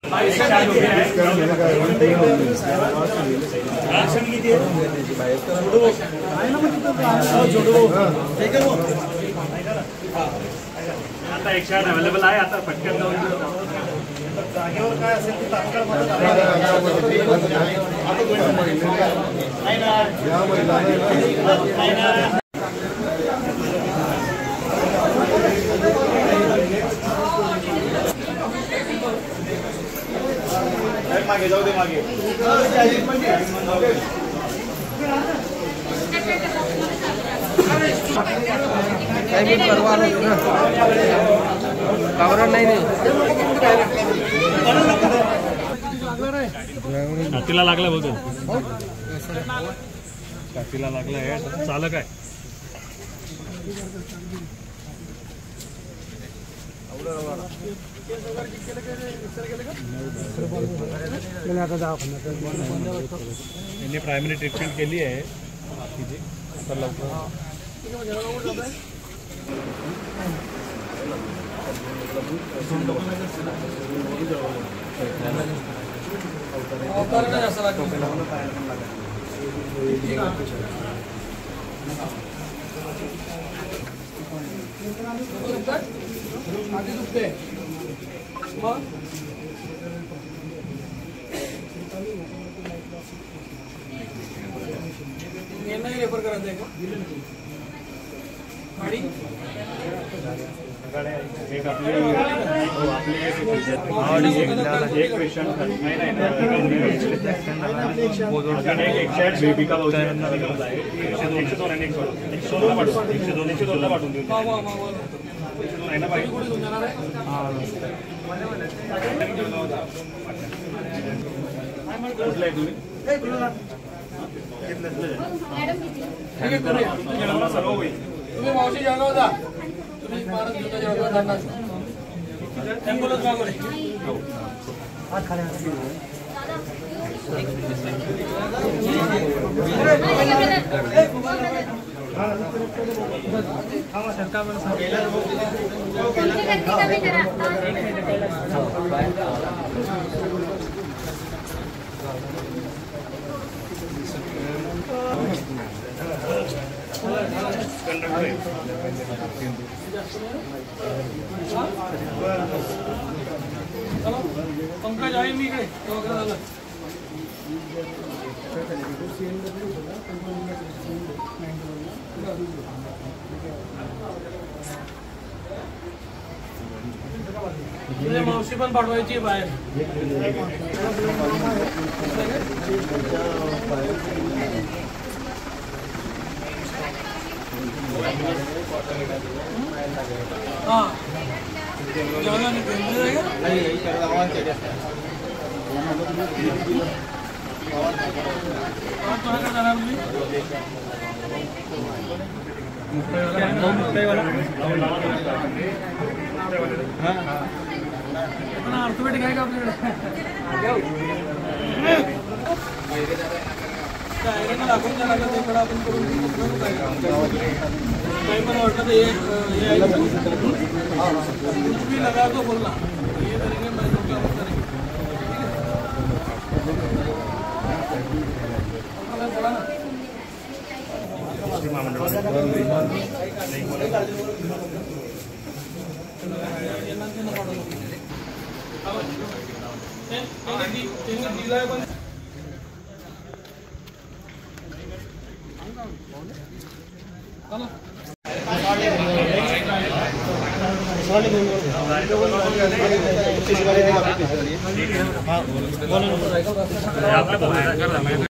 आता 108 अवेलेबल आहे. आता पटकन जाऊन जागेवर काय असेल ते तात्काळ मागे जाऊ दे. मागे काही परवा कावरण नाही छातीला लागला बोलतो. छातीला लागला आहे. चालक आहे. यांनी प्रायमरी ट्रीटमेंट केली आहे. आता लवकर रेफर करायचं आहे का? एक आपले एक पेशंट बेबिका पाठवून देऊ. सर्व होईल. तुम्ही मावशी जळगाव जा. तुम्ही महाराज जळगाव जाणार. ॲम्ब्युलन्स मागवले. पंकज आहे मी इकडे. मावशी पण पाठवायची बाहेर. हाँ ऑर्थोपेडिक आहे का आपल्याकडे? दाखवून द्या लागत इकडं आपण करून काही पण वाटलं तर कुछ भी लगा तो बोलना. ये करेंगे मैं जो क्या करेंगे.